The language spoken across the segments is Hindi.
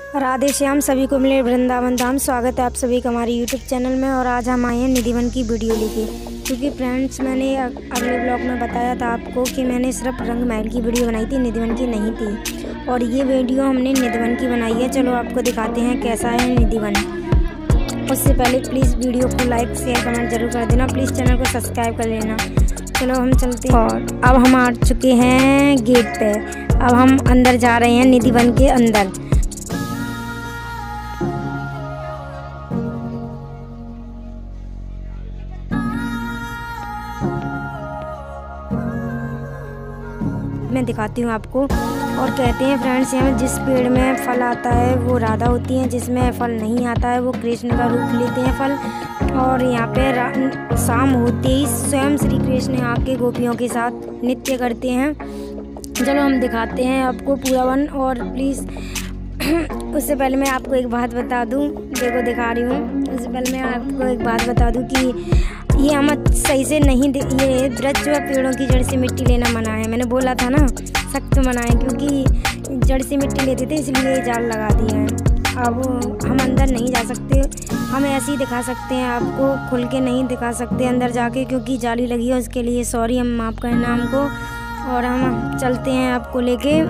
राधे श्याम सभी को मिले वृंदावन धाम। स्वागत है आप सभी का हमारे यूट्यूब चैनल में। और आज हम आए हैं निधिवन की वीडियो लेके, क्योंकि फ्रेंड्स मैंने अगले ब्लॉग में बताया था आपको कि मैंने सिर्फ रंग महल की वीडियो बनाई थी, निधिवन की नहीं थी। और ये वीडियो हमने निधिवन की बनाई है। चलो आपको दिखाते हैं कैसा है निधिवन। उससे पहले प्लीज़ वीडियो को लाइक शेयर कमेंट जरूर कर देना, प्लीज़ चैनल को सब्सक्राइब कर लेना। चलो हम चलते हैं। और अब हम आ चुके हैं गेट पे। अब हम अंदर जा रहे हैं निधिवन के अंदर। मैं दिखाती हूँ आपको। और कहते हैं फ्रेंड्स, यहाँ जिस पेड़ में फल आता है वो राधा होती हैं, जिसमें फल नहीं आता है वो कृष्ण का रूप लेते हैं फल। और यहाँ पे शाम होते ही स्वयं श्री कृष्ण यहाँ के गोपियों के साथ नृत्य करते हैं। चलो हम दिखाते हैं आपको पूरा वन। और प्लीज़ उससे पहले मैं आपको एक बात बता दूँ, देखो दिखा रही हूँ। उससे पहले मैं आपको एक बात बता दूँ कि ये हम सही से नहीं, ये वृक्ष व पेड़ों की जड़ से मिट्टी लेना मना है। मैंने बोला था ना, सख्त मना है, क्योंकि जड़ से मिट्टी लेते थे इसलिए जाल लगा दिया है। अब हम अंदर नहीं जा सकते, हम ऐसे ही दिखा सकते हैं आपको, खुल के नहीं दिखा सकते अंदर जाके, क्योंकि जाली लगी है। उसके लिए सॉरी, हम माफ़ करना हमको। और हम चलते हैं आपको लेके।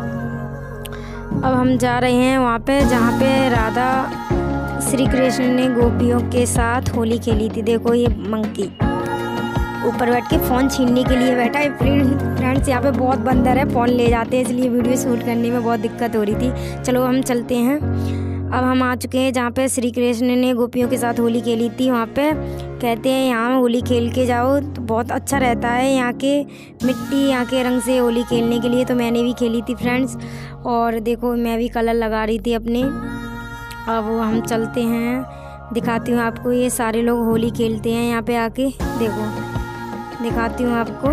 अब हम जा रहे हैं वहाँ पे जहाँ पे राधा श्री कृष्ण ने गोपियों के साथ होली खेली थी। देखो ये मंकी ऊपर बैठ के फ़ोन छीनने के लिए बैठा है। फ्रेंड्स यहाँ पे बहुत बंदर है, फ़ोन ले जाते हैं, इसलिए वीडियो शूट करने में बहुत दिक्कत हो रही थी। चलो हम चलते हैं। अब हम आ चुके हैं जहाँ पे श्री कृष्ण ने गोपियों के साथ होली खेली थी। वहाँ पे कहते हैं यहाँ होली खेल के जाओ तो बहुत अच्छा रहता है। यहाँ के मिट्टी, यहाँ के रंग से होली खेलने के लिए तो मैंने भी खेली थी फ्रेंड्स। और देखो मैं भी कलर लगा रही थी अपने। अब हम चलते हैं, दिखाती हूँ आपको। ये सारे लोग होली खेलते हैं यहाँ पे आके, देखो दिखाती हूँ आपको।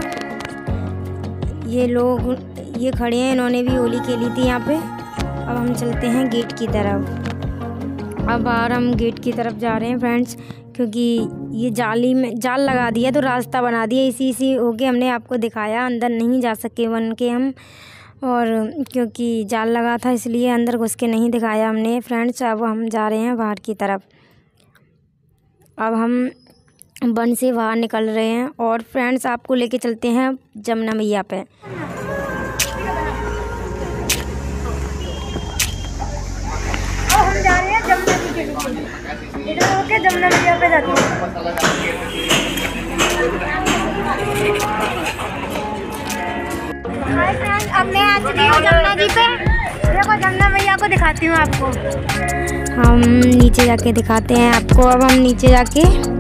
ये लोग ये खड़े हैं, इन्होंने भी होली खेली थी यहाँ पे। अब हम चलते हैं गेट की तरफ। अब बाहर हम गेट की तरफ जा रहे हैं फ्रेंड्स, क्योंकि ये जाली में जाल लगा दिया तो रास्ता बना दिया। इसी होके हमने आपको दिखाया, अंदर नहीं जा सके बन के हम। और क्योंकि जाल लगा था इसलिए अंदर घुस के नहीं दिखाया हमने फ्रेंड्स। अब हम जा रहे हैं बाहर की तरफ। अब हम वन से बाहर निकल रहे हैं। और फ्रेंड्स आपको लेके चलते हैं जमुना मैया पे। हम जा रहे हैं जमुना जी के लिए, इधर होके जमुना मैया पे जाते हैं। हाय फ्रेंड्स, अब मैं आ चुकी हूँ जमुना जी पे। देखो जमुना मैया को दिखाती हूँ आपको। हम नीचे जाके दिखाते हैं आपको। अब हम नीचे जाके,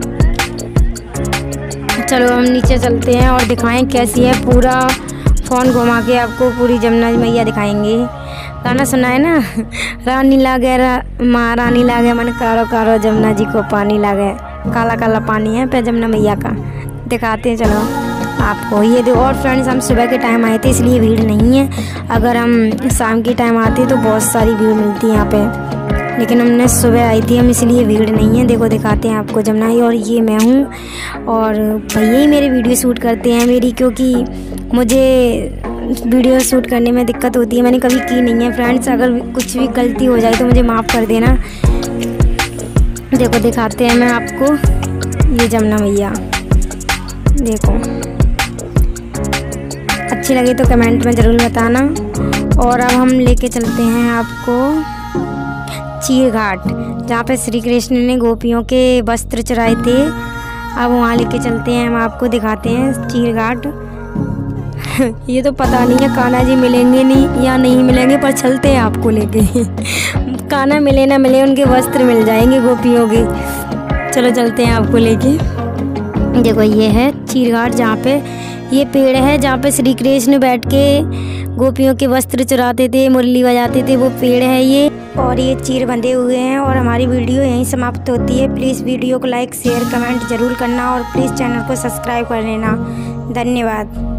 चलो हम नीचे चलते हैं और दिखाएं कैसी है। पूरा फ़ोन घुमा के आपको पूरी जमुना मैया दिखाएंगे। गाना सुना है ना, रानी लागे महारानी लागे मन कारो कारो, जमुना जी को पानी लागे, काला काला पानी है पे जमुना मैया का। दिखाते हैं चलो आपको ये दो। और फ्रेंड्स हम सुबह के टाइम आए थे इसलिए भीड़ नहीं है। अगर हम शाम के टाइम आते तो बहुत सारी भीड़ मिलती है यहाँ पे, लेकिन हमने सुबह आई थी हम, इसलिए भीड़ नहीं है। देखो दिखाते हैं आपको जमुना। और ये मैं हूँ, और भैया ही मेरे वीडियो शूट करते हैं मेरी, क्योंकि मुझे वीडियो शूट करने में दिक्कत होती है। मैंने कभी की नहीं है फ्रेंड्स, अगर कुछ भी गलती हो जाए तो मुझे माफ़ कर देना। देखो दिखाते हैं मैं आपको ये जमुना मैया, देखो अच्छी लगी तो कमेंट में ज़रूर बताना। और अब हम लेके चलते हैं आपको चीर घाट, जहाँ पे श्री कृष्ण ने गोपियों के वस्त्र चुराए थे। अब वहाँ लेके चलते हैं, हम आपको दिखाते हैं चीर घाट। ये तो पता नहीं है कान्हा जी मिलेंगे नहीं या नहीं मिलेंगे, पर चलते हैं आपको लेके। कान्हा मिले ना मिले, उनके वस्त्र मिल जाएंगे गोपियों के। चलो चलते हैं आपको लेके। देखो ये है चीर घाट, जहाँ पे ये पेड़ है जहाँ पे श्री कृष्ण बैठ के गोपियों के वस्त्र चुराते थे, मुरली बजाते थे, वो पेड़ है ये। और ये चीर बंधे हुए हैं। और हमारी वीडियो यहीं समाप्त होती है। प्लीज़ वीडियो को लाइक शेयर कमेंट ज़रूर करना, और प्लीज़ चैनल को सब्सक्राइब कर लेना। धन्यवाद।